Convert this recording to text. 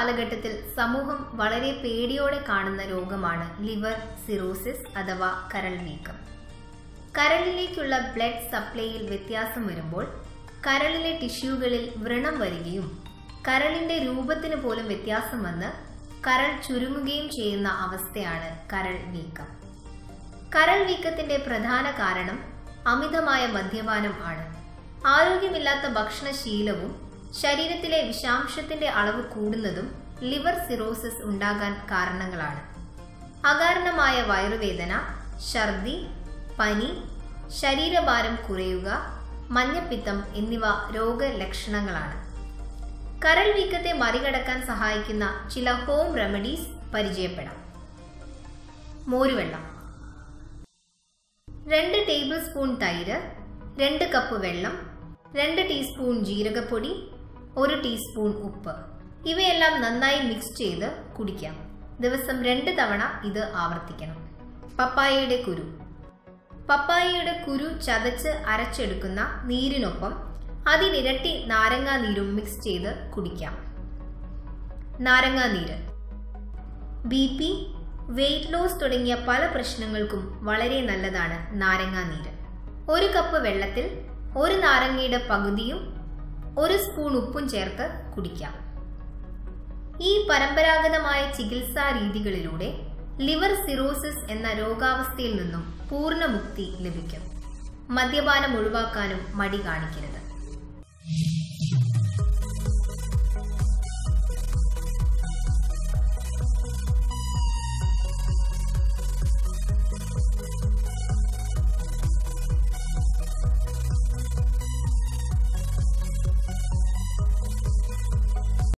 കാലഘട്ടത്തിൽ സമൂഹം വളരെ പേടിയോടെ കാണുന്ന രോഗമാണ് ലിവർ സിറോസിസ് അഥവാ കരൾ വീക്കം. കരളിലേക്കുള്ള ബ്ലഡ് സപ്ലൈയിൽ വ്യത്യാസം വരുമ്പോൾ കരളിലെ ടിഷ്യൂകളിൽ വ്രണം വരികയും കരളിന്റെ രൂപത്തിന് പോലും വ്യത്യാസം വന്ന് കരൾ ചുരുങ്ങുകയും ചെയ്യുന്ന അവസ്ഥയാണ് കരൾ വീക്കം. കരൾ വീക്കത്തിന്റെ പ്രധാന കാരണം അമിതമായ മദ്യപാനം ആണ്. ആരോഗ്യമില്ലാത്ത ഭക്ഷണശീലവും ശരീരത്തിലെ വിഷാംശത്തിന്റെ അളവ് കൂടുന്നതും ലിവർ സിറോസിസ് ഉണ്ടാകാൻ കാരണങ്ങളാണ്. അകാരണമായ വയറുവേദന, ഛർദി, പനി, ശരീരഭാരം കുറയുക, മഞ്ഞപ്പിത്തം എന്നിവ രോഗലക്ഷണങ്ങളാണ്. കരൾ വീക്കത്തെ മറികടക്കാൻ സഹായിക്കുന്ന ചില ഹോം റെമഡീസ് പരിചയപ്പെടാം. മോരുവെള്ളം. 2 ടേബിൾ സ്പൂൺ തൈര്, 2 കപ്പ് വെള്ളം, 2 ടീസ്പൂൺ ജീരകപ്പൊടി, 1 ടീസ്പൂൺ ഉപ്പ് ഇവയെല്ലാം നന്നായി മിക്സ് ചെയ്ത് കുടിക്കാം. ദിവസം 2 തവണ ഇത് ആവർത്തിക്കണം. പപ്പായയുടെ കുരു. പപ്പായയുടെ കുരു ചതച്ച് അരച്ചെടുക്കുന്ന നീരിനൊപ്പം അതിനിരട്ടി നാരങ്ങാനീരും മിക്സ് ചെയ്ത് കുടിക്കാം. നാരങ്ങാനീര് BP, വെയിറ്റ് ലോസ് തുടങ്ങിയ പല പ്രശ്നങ്ങൾക്കും വളരെ നല്ലതാണ് നാരങ്ങാനീര്. 1 കപ്പ് വെള്ളത്തിൽ 1 നാരങ്ങയുടെ പകുതിയും 1 സ്പൂൺ ഉപ്പും ചേർത്ത് കുടിക്കാം. ഈ പരമ്പരാഗതമായ ചികിത്സാ രീതികളിലൂടെ ലിവർ സിറോസിസ് എന്ന രോഗാവസ്ഥയിൽ നിന്നും പൂർണ്ണമുക്തി ലഭിക്കും. മദ്യപാനം ഒഴിവാക്കാനും മടി കാണിക്കരുത്.